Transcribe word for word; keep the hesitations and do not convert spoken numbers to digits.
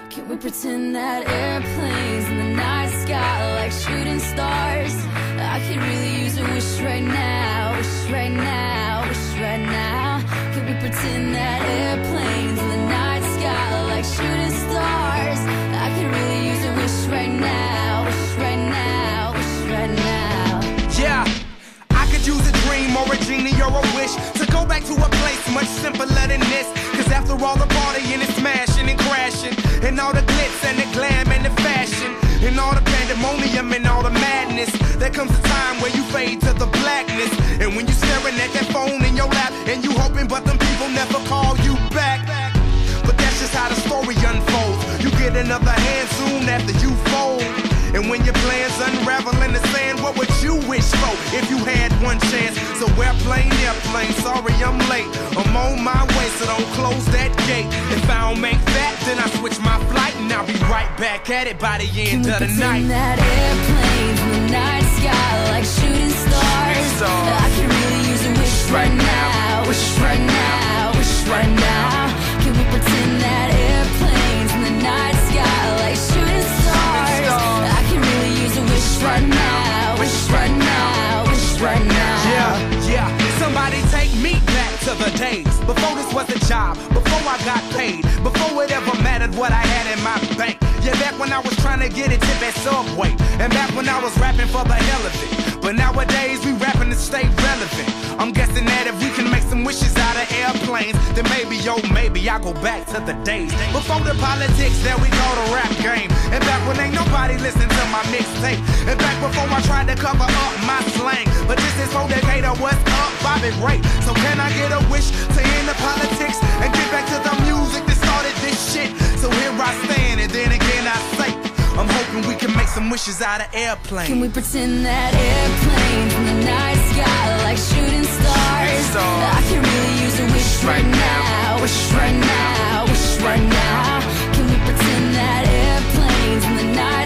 Can we pretend that airplanes in the night sky like shooting stars? I could really use a wish right now, wish right now, wish right now. Can we pretend that airplanes in the night sky like shooting stars? I could really use a wish right now, wish right now, wish right now. Yeah, I could use a dream or a genie or a wish to go back to a place much simpler than this. Cause after all the partying and smashing and crashing, and all the glitz and the glam and the fashion, and all the pandemonium and all the madness, there comes a time where you fade to the blackness. And when you staring at that phone in your lap, and you hoping but them people never call you back. But that's just how the story unfolds. You get another hand soon after you fold. And when your plans unravel in the sand, what would you wish for if you had one chance? So airplane, airplane, sorry I'm late. I'm on my way, so don't close that gate. If I don't make that, then I switch my flight, and I'll be right back at it by the end of the night. Can we pretend that airplanes in the night sky like shooting stars? I can really use a wish right now, wish right now, wish right now. Can we pretend that airplanes in the night sky like shooting stars? I can really use a wish right now, wish right now, wish right now. Yeah, yeah, somebody take me back to the days before this was a job, before I got paid, before it ever mattered what I had in my bank. Yeah, back when I was trying to get a tip at Subway, and back when I was rapping for the hell of it. But nowadays we rapping to stay relevant. I'm guessing that if we can make some wishes out of airplanes, then maybe, yo, maybe I'll go back to the days before the politics, there we go, the rap game. And back when ain't nobody listened to my mixtape, and back before I tried to cover up my slang. But this is for Decatur, what's up, Bobby Ray? So can I get a wish to end the politics and get back to the music that started this shit? So here I stand, and then again I say, I'm hoping we can make some wishes out of airplanes. Can we pretend that airplanes in the night sky like shooting stars? I can really use a wish right now, wish right now, wish right now. Can we pretend that airplanes in the night